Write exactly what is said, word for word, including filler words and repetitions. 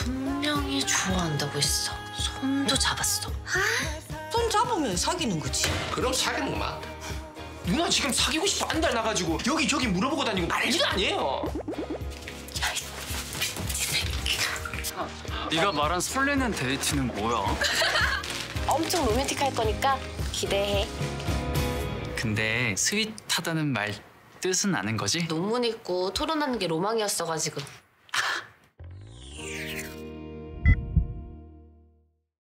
분명히 좋아한다고 했어. 손도 잡았어. 아, 손 잡으면 사귀는 거지. 그럼 사귀는구만. 누나 지금 사귀고 싶어 한 달 나가지고 여기저기 물어보고 다니고 난리도 아니에요. 네가 말한 설레는 데이트는 뭐야? 엄청 로맨틱할 거니까 기대해. 근데 스윗하다는 말 뜻은 아는 거지? 논문 읽고 토론하는 게 로망이었어가지고.